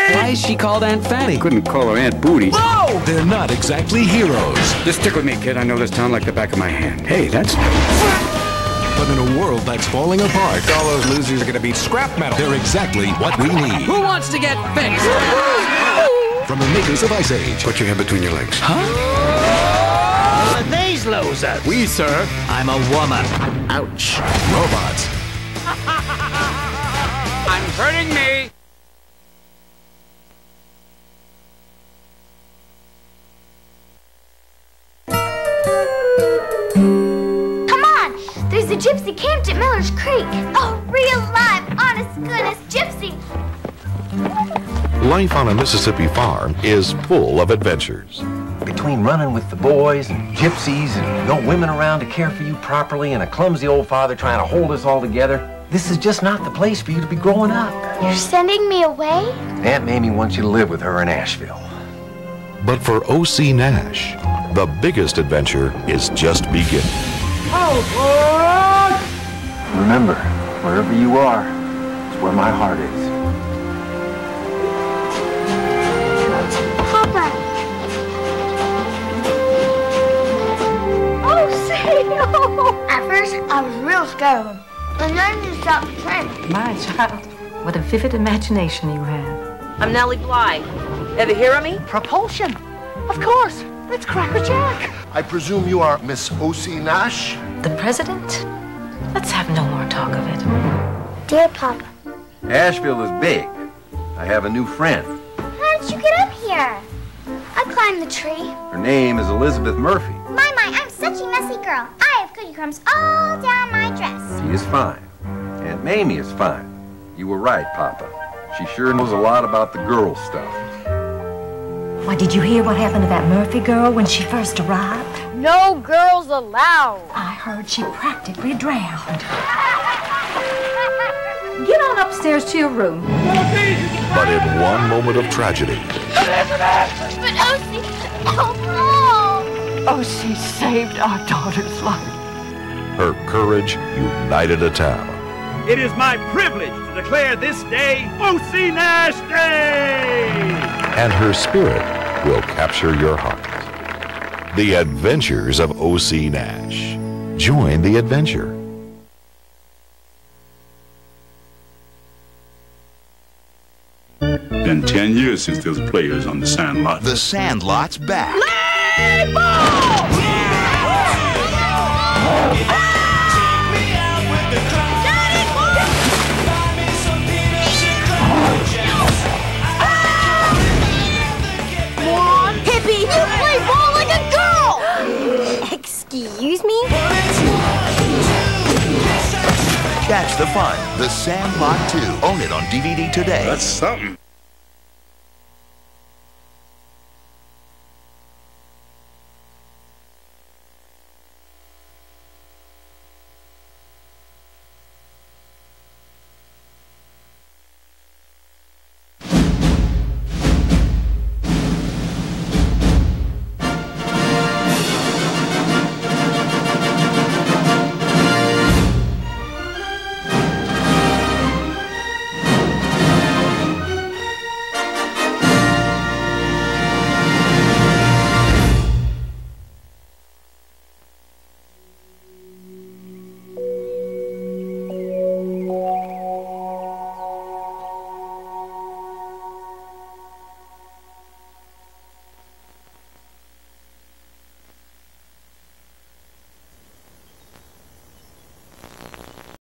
Why is she called Aunt Fatty? Couldn't call her Aunt Booty. Whoa! They're not exactly heroes. Just stick with me, kid. I know this town like the back of my hand. Hey, that's... But in a world that's falling apart, All those losers are gonna be scrap metal. they're exactly what we need. Who wants to get fixed? From the makers of Ice Age, Put your head between your legs. These losers. We, sir. I'm a woman. Ouch. robots, I'm hurting me. Come on! There's a gypsy camped at Miller's Creek. Oh, real live, honest goodness gypsy. Life on a Mississippi farm is full of adventures. Between running with the boys and gypsies and no women around to care for you properly and a clumsy old father trying to hold us all together, this is just not the place for you to be growing up. You're sending me away? Aunt Mamie wants you to live with her in Asheville. But for O.C. Nash, the biggest adventure is just beginning. Remember, wherever you are, is where my heart is. Papa. Oh, say no. At first, I was real scared. And then you stopped the train. My child, what a vivid imagination you have. I'm Nellie Bly. Ever hear of me? Propulsion. Of course. That's Cracker Jack. I presume you are Miss O.C. Nash? The president? Let's have no more talk of it. Dear Papa, Asheville is big. I have a new friend. how did you get up here? I climbed the tree. Her name is Elizabeth Murphy. My, I'm such a messy girl. I have cookie crumbs all down my dress. She is fine. Aunt Mamie is fine. You were right, Papa. She sure knows a lot about the girl stuff. Why, did you hear what happened to that Murphy girl when she first arrived? No girls allowed. I heard she practically drowned. Get on upstairs to your room. But in one moment of tragedy, But Osie, oh no! Oh, she saved our daughter's life. her courage united a town. It is my privilege to declare this day O.C. Nash Day! And her spirit will capture your heart. The Adventures of O.C. Nash. Join the adventure. Been 10 years since there was players on the Sandlot. The Sandlot's back. Hippie, you play ball like a girl! Excuse me? Catch the fun. The Sandlot 2. Own it on DVD today. That's something.